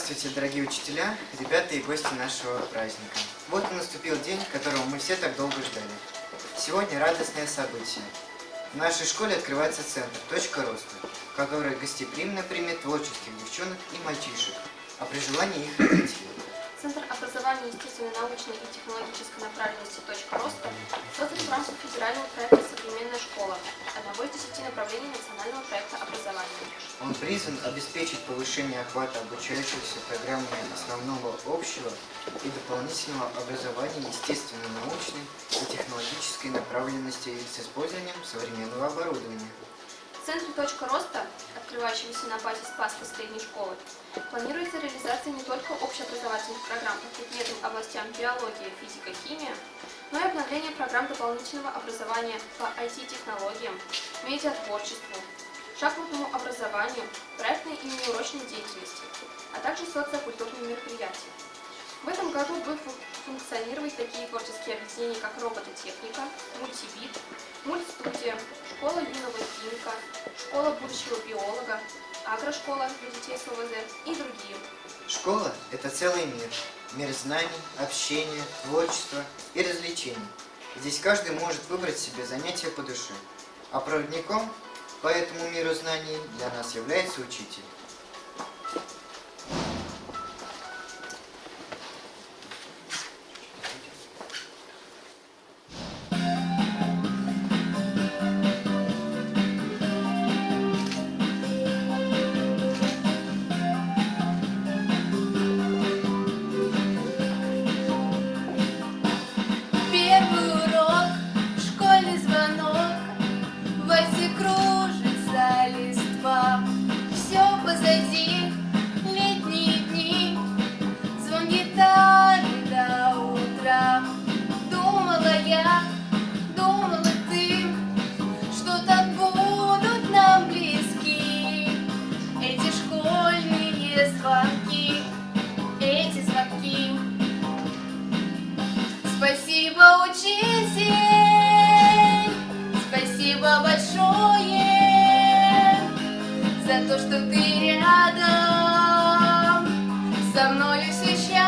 Здравствуйте, дорогие учителя, ребята и гости нашего праздника. Вот и наступил день, которого мы все так долго ждали. Сегодня радостное событие. В нашей школе открывается центр «Точка роста», который гостеприимно примет творческих девчонок и мальчишек, а при желании их родителей. Центр образования естественно-научной и технологической направленности «Точка роста» создан в рамках федерального проекта «Современная школа», одного из 10 направлений национального проекта образования. Он призван обеспечить повышение охвата обучающихся программами основного общего и дополнительного образования естественно-научной и технологической направленности с использованием современного оборудования. В центре «Точка роста», открывающемся на базе Спасской средней школы, планируется реализация не только общеобразовательных программ по предметам областям биология, физика, химия, но и обновление программ дополнительного образования по IT-технологиям, медиатворчеству, шахматному образованию, проектной и неурочной деятельности, а также социокультурным мероприятиям. В этом году будут функционировать такие творческие объединения, как робототехника, мультибит, мультстудия, школа юного химика, школа будущего биолога, агрошкола для детей с ОВЗ и другие. Школа – это целый мир. Мир знаний, общения, творчества и развлечений. Здесь каждый может выбрать себе занятие по душе. А проводником по этому миру знаний для нас является учитель. Спасибо, учитель, спасибо большое за то, что ты рядом со мною сейчас.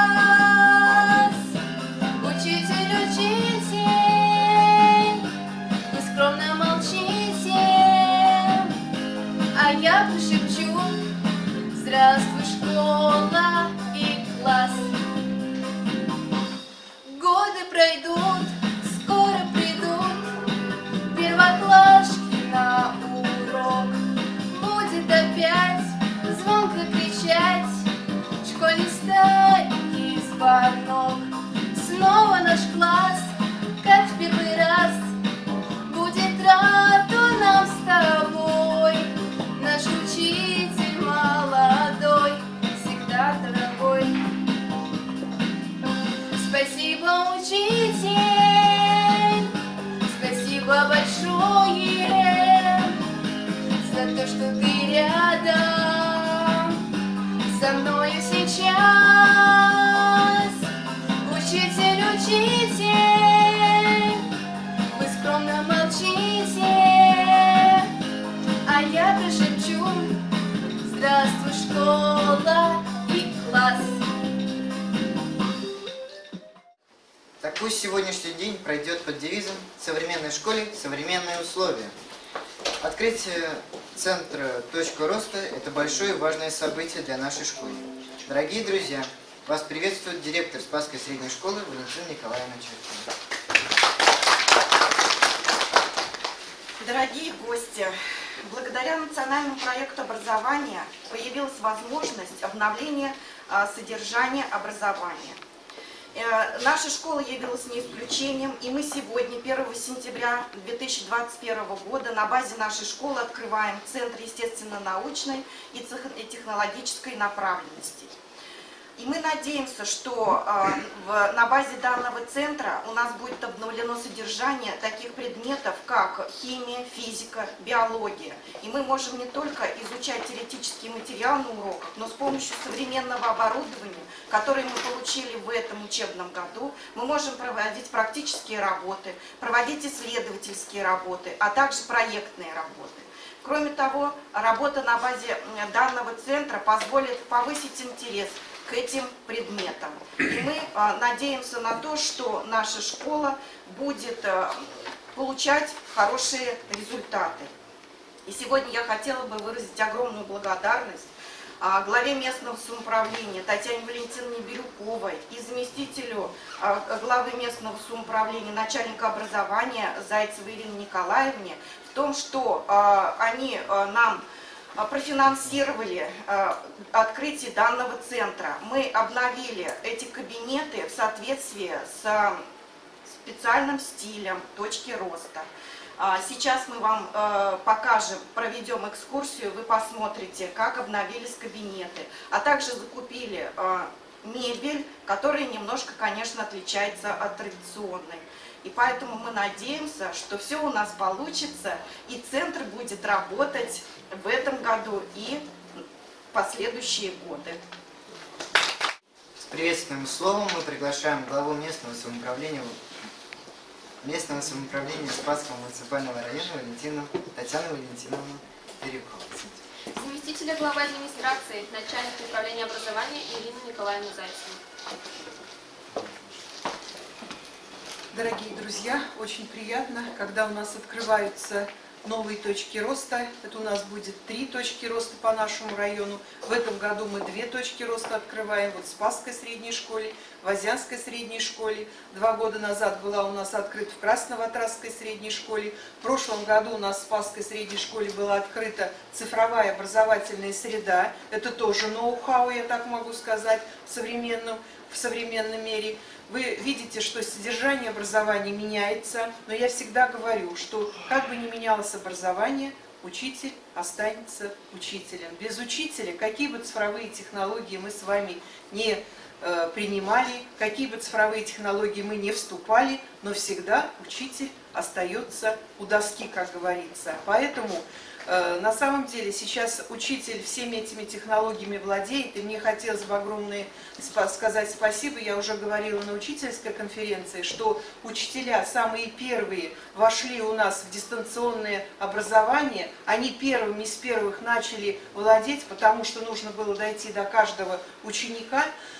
Учитель, учитель, вы скромно молчите, а я пошепчу: здравствуй, школа и класс. Годы пройдут, скоро придут первоклашки на урок. Будет опять звонко кричать школьный старенький звонок. Снова наш класс, как в первый раз, будет рад он нам с тобой. Наш учитель молодой, всегда дорогой. Спасибо, учитель, спасибо большое за то, что ты рядом со мною сейчас. Учитель, учитель, вы скромно молчите, а я прошепчу: здравствуй, школа и класс. Так пусть сегодняшний день пройдет под девизом «В современной школе современные условия». Открытие центра «Точка роста» – это большое и важное событие для нашей школы. Дорогие друзья, вас приветствует директор Спасской средней школы Валентина Николаевна Черкина. Дорогие гости, благодаря национальному проекту образования появилась возможность обновления содержания образования. Наша школа явилась не исключением, и мы сегодня, 1 сентября 2021 года, на базе нашей школы открываем Центр естественно-научной и технологической направленности. И мы надеемся, что на базе данного центра у нас будет обновлено содержание таких предметов, как химия, физика, биология. И мы можем не только изучать теоретический материал на уроках, но с помощью современного оборудования, которое мы получили в этом учебном году, мы можем проводить практические работы, проводить исследовательские работы, а также проектные работы. В Кроме того, работа на базе данного центра позволит повысить интерес к этим предметам. И мы надеемся на то, что наша школа будет получать хорошие результаты. И сегодня я хотела бы выразить огромную благодарность главе местного самоуправления Татьяне Валентиновне Бирюковой и заместителю главы местного самоуправления, начальника образования Зайцевой Ирине Николаевне в том, что они нам профинансировали открытие данного центра. Мы обновили эти кабинеты в соответствии с специальным стилем точки роста. Сейчас мы вам покажем, проведем экскурсию, вы посмотрите, как обновились кабинеты, а также закупили мебель, которая немножко, конечно, отличается от традиционной. И поэтому мы надеемся, что все у нас получится, и центр будет работать в этом году и в последующие годы. С приветственным словом мы приглашаем главу местного самоуправления Спасского муниципального района Татьяну Валентиновну Бирюкову. Заместителя главы администрации, начальник управления образования Ирину Николаевну Зайцеву. Дорогие друзья, очень приятно, когда у нас открываются новые точки роста. Это у нас будет 3 точки роста по нашему району. В этом году мы 2 точки роста открываем. Вот в Спасской средней школе, в Озянской средней школе. 2 года назад была у нас открыта в Красноватарской средней школе. В прошлом году у нас в Спасской средней школе была открыта цифровая образовательная среда. Это тоже ноу-хау, я так могу сказать, в современном мире. Вы видите, что содержание образования меняется, но я всегда говорю, что как бы ни менялось образование, учитель останется учителем. Без учителя, какие бы цифровые технологии мы с вами не принимали, какие бы цифровые технологии мы не вступали, но всегда учитель остается у доски, как говорится. Поэтому на самом деле сейчас учитель всеми этими технологиями владеет, и мне хотелось бы огромное сказать спасибо. Я уже говорила на учительской конференции, что учителя самые первые вошли у нас в дистанционное образование, они первыми из первых начали владеть, потому что нужно было дойти до каждого ученика,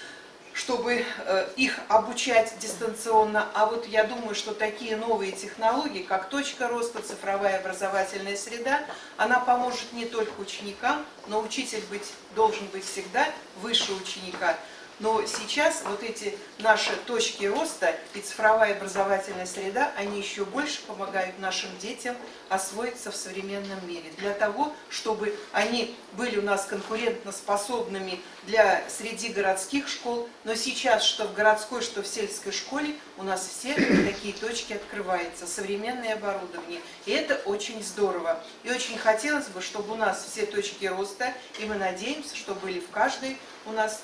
чтобы их обучать дистанционно. А вот я думаю, что такие новые технологии, как точка роста, цифровая образовательная среда, она поможет не только ученикам, но учитель должен быть всегда выше ученика. Но сейчас вот эти наши точки роста и цифровая образовательная среда, они еще больше помогают нашим детям освоиться в современном мире. Для того, чтобы они были у нас конкурентоспособными среди городских школ. Но сейчас, что в городской, что в сельской школе, у нас все такие точки открываются, современное оборудование. И это очень здорово. И очень хотелось бы, чтобы у нас все точки роста, и мы надеемся, что были в каждой у нас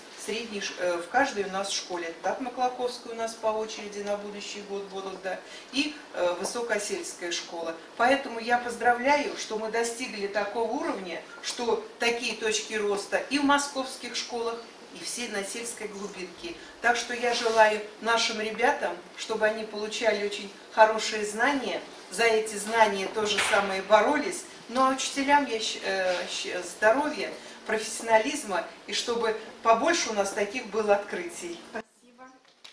в каждой у нас школе. Так, Маклаковская у нас по очереди на будущий год будут, да, и Высокосельская школа. Поэтому я поздравляю, что мы достигли такого уровня, что такие точки роста и в московских школах, и все на сельской глубинке. Так что я желаю нашим ребятам, чтобы они получали очень хорошие знания, за эти знания то же самое боролись, ну а учителям я здоровья, профессионализма, и чтобы побольше у нас таких было открытий. Спасибо.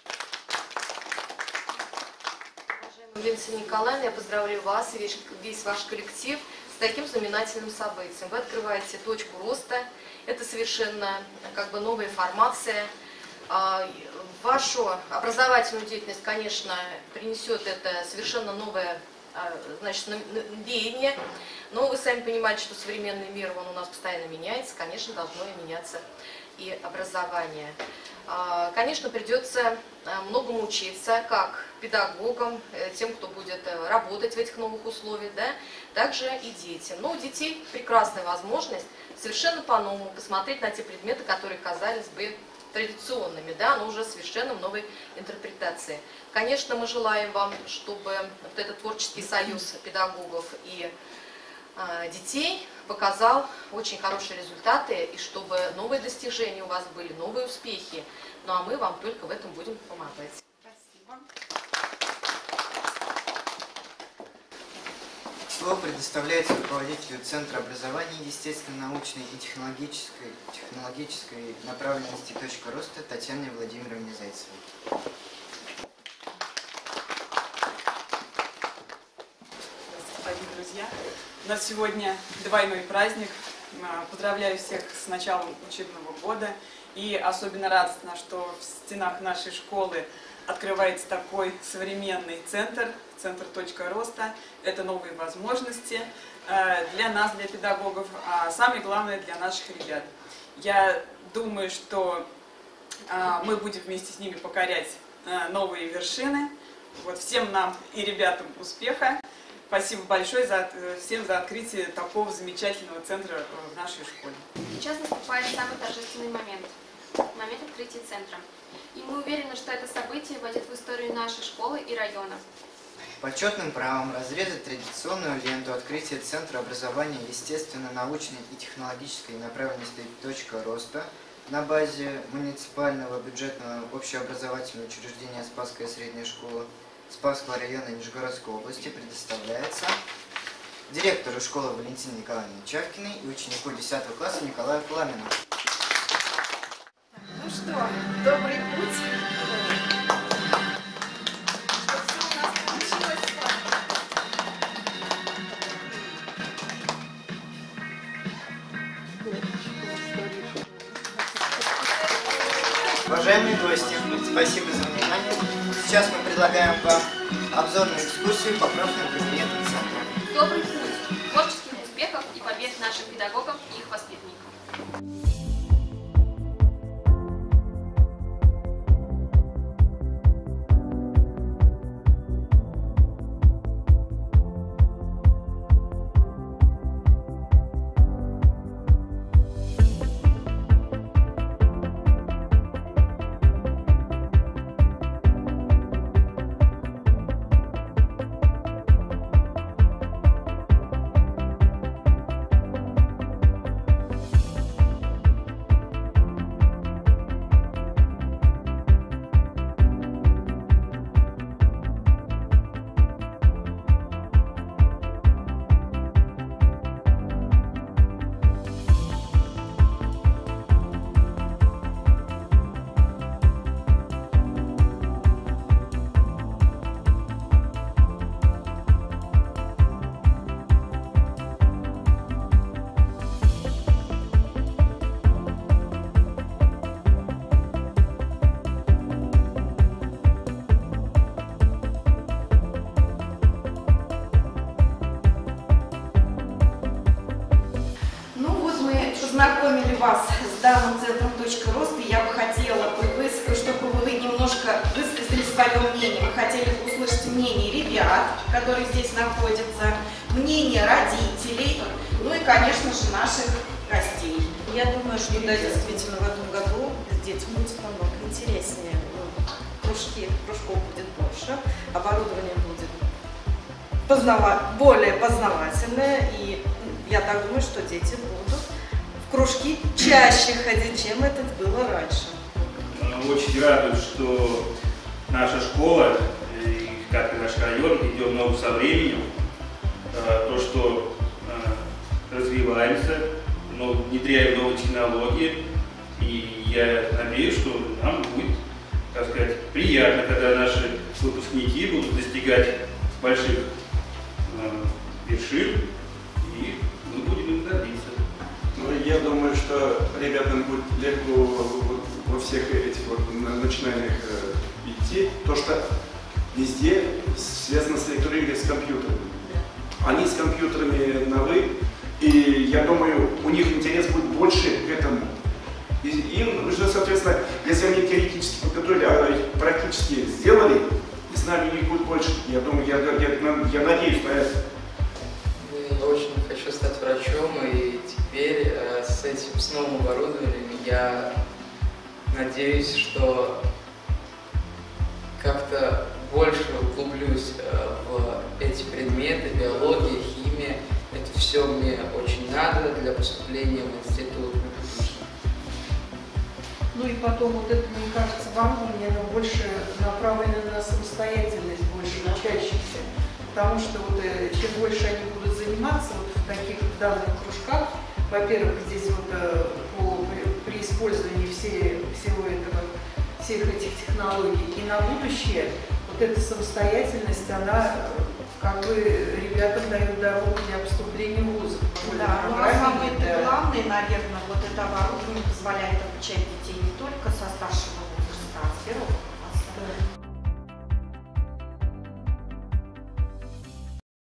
Уважаемая Валентина Николаевна, я поздравляю вас и весь ваш коллектив с таким знаменательным событием. Вы открываете точку роста, это совершенно новая формация. Вашу образовательную деятельность, конечно, принесет это совершенно новое веяние. Но вы сами понимаете, что современный мир, он у нас постоянно меняется, конечно, должно и меняться и образование. Конечно, придется многому учиться, как педагогам, тем, кто будет работать в этих новых условиях, да, также и детям. Но у детей прекрасная возможность совершенно по-новому посмотреть на те предметы, которые казались бы традиционными, да, но уже совершенно в новой интерпретации. Конечно, мы желаем вам, чтобы вот этот творческий союз педагогов и детей показал очень хорошие результаты, и чтобы новые достижения у вас были, новые успехи. Ну а мы вам только в этом будем помогать. Спасибо. Слово предоставляется руководителю Центра образования естественно-научной и технологической направленности «Точка роста» Татьяне Владимировне Зайцевой. Здравствуйте, друзья! У нас сегодня двойной праздник. Поздравляю всех с началом учебного года. И особенно радостно, что в стенах нашей школы открывается такой современный центр «Точка роста». Это новые возможности для нас, для педагогов, а самое главное для наших ребят. Я думаю, что мы будем вместе с ними покорять новые вершины. Вот, всем нам и ребятам успеха. Спасибо большое всем за открытие такого замечательного центра в нашей школе. Сейчас наступает самый торжественный момент открытия центра. И мы уверены, что это событие войдет в историю нашей школы и района. Почетным правом разрезать традиционную ленту открытия Центра образования естественно-научной и технологической направленности «Точка роста» на базе муниципального бюджетного общеобразовательного учреждения «Спасская средняя школа» Спасского района Нижегородской области предоставляется директору школы Валентине Николаевне Чавкиной и ученику 10 класса Николаю Пламину. Ну что, добрый путь. Чтобы все у нас получилось. Уважаемые гости, спасибо за внимание. Сейчас мы предлагаем вам обзорную экскурсию по профильным кабинетам центра. Добрый путь, творческих успехов и побед нашим педагогам и их воспитанникам. Познакомили вас с данным центром «Точка роста». Я бы хотела, чтобы вы немножко высказали свое мнение. Мы хотели бы услышать мнение ребят, которые здесь находятся, мнение родителей, ну и, конечно же, наших гостей. Я думаю, что да, действительно, в этом году детям будет намного интереснее. Кружков будет больше, оборудование будет более познавательное, и я так думаю, что дети будут в кружки чаще ходить, чем это было раньше. Очень радует, что наша школа, как и наш район, идет ногу со временем. То, что развиваемся, внедряем новые технологии. И я надеюсь, что нам будет, так сказать, приятно, когда наши выпускники будут достигать больших вершин, и мы будем им гордиться. Я думаю, что ребятам будет легко во всех этих начинаниях идти, то что везде связано с электроникой, с компьютерами. Они с компьютерами на «вы», и я думаю, у них интерес будет больше к этому. И им уже, соответственно, если они теоретически подготовили, а практически сделали, и знаний у них будет больше. Я думаю, я надеюсь на это. Я очень хочу стать врачом, и теперь с новым оборудованием я надеюсь, что как-то больше углублюсь в эти предметы, биология, химия. Это все мне очень надо для поступления в институт. Ну и потом вот это, мне кажется, вам больше направлено на самостоятельность, больше учащихся. потому что вот, чем больше они будут заниматься вот в таких данных кружках, во-первых, здесь вот при использовании всех этих технологий и на будущее, вот эта самостоятельность, она как бы ребятам дает дорогу для поступления в вузы. Да, ну а самое главное, наверное, вот это оборудование позволяет обучать детей не только со старшего